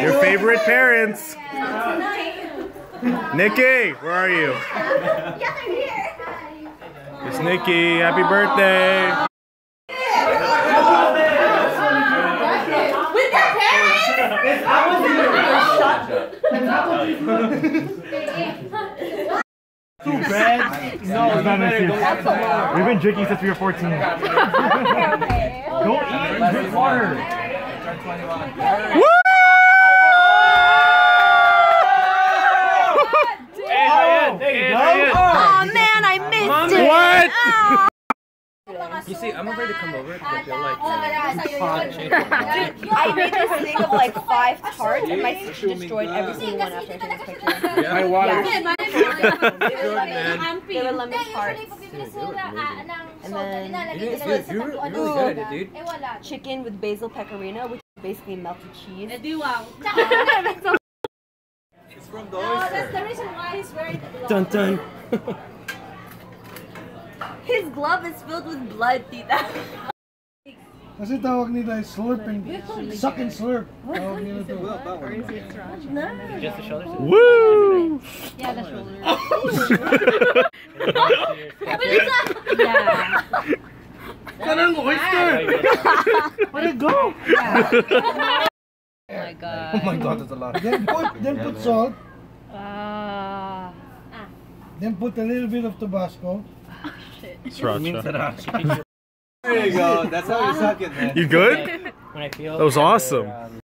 Your favorite parents. Nikki, where are you? Yes, I'm here. It's Nikki. Happy birthday. With their parents? Too bad. No, you better go. We've been drinking since we were 14. Okay. Go eat and drink water. Woo! Oh man, I missed it. What? You see, I'm afraid to come over because I feel like I made this thing of like 5 tarts and my sister destroyed every single one after I took this picture. Yeah, I water. They were lemon tarts. And then this was You were really good at it, dude. chicken with basil pecorino, which is basically melted cheese. It's from the oyster. That's the reason why he's wearing the glove. Dun dun. His glove is filled with blood, tita. Kasi tawag nila slurping, suck and slurp. Tawag nila ito. Just the shoulders. Woo! Yeah, the shoulder. Yeah. Kanang oyster! Where'd it go? Oh my god. Oh my god, that's a lot. Then put salt. Then put a little bit of Tabasco. Sriracha. There you go. That's how you suck it, man. You good? When I feel That was awesome.